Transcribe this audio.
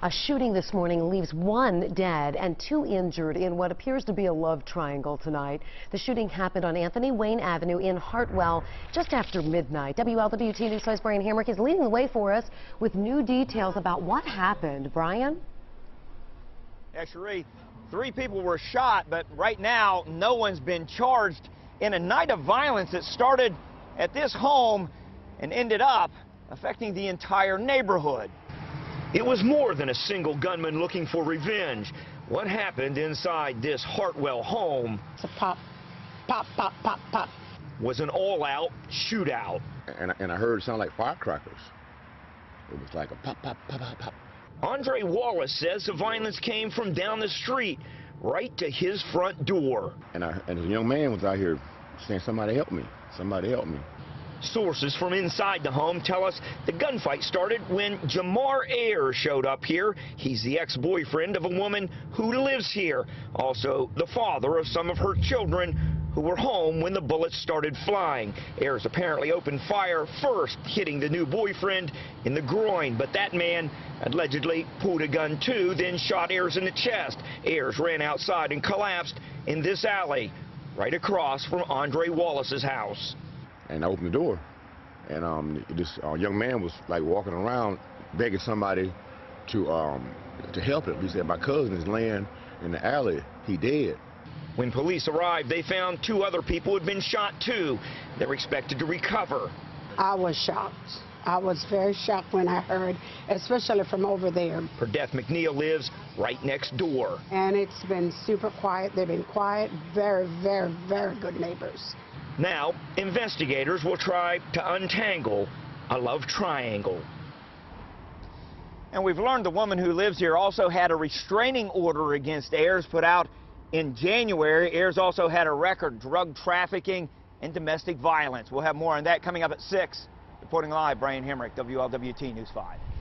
A shooting this morning leaves 1 dead and 2 injured in what appears to be a love triangle tonight. The shooting happened on Anthony Wayne Avenue in Hartwell just after midnight. WLWT News 5's Brian Hamrick is leading the way for us with new details about what happened. Brian? Yeah, Cherie, 3 people were shot, but right now no one's been charged in a night of violence that started at this home and ended up affecting the entire neighborhood. It was more than a single gunman looking for revenge. What happened inside this Hartwell home It's a pop, pop, pop, pop, pop. was an all-out shootout. And I heard it sound like firecrackers. It was like a pop, pop, pop, pop, pop. Andre Wallace says the violence came from down the street, right to his front door. And a young man was out here saying, "Somebody help me, somebody help me." Sources from inside the home tell us the gunfight started when Jamar Ayers showed up here. He's the ex-boyfriend of a woman who lives here, also the father of some of her children who were home when the bullets started flying. Ayers apparently opened fire first, hitting the new boyfriend in the groin, but that man allegedly pulled a gun too, then shot Ayers in the chest. Ayers ran outside and collapsed in this alley right across from Andre Wallace's house. And I opened the door, and this young man was like walking around begging somebody to help him. He said, "My cousin is laying in the alley. He dead." When police arrived, they found 2 other people who had been shot too. They're expected to recover. I was shocked. I was very shocked when I heard, especially from over there. Her death, McNeil lives right next door. And it's been super quiet. They've been quiet, very, very, very good neighbors. Now, investigators will try to untangle a love triangle. And we've learned the woman who lives here also had a restraining order against Ayers put out in January. Ayers also had a record, drug trafficking and domestic violence. We'll have more on that coming up at 6. Reporting live, Brian Hamrick, WLWT News 5.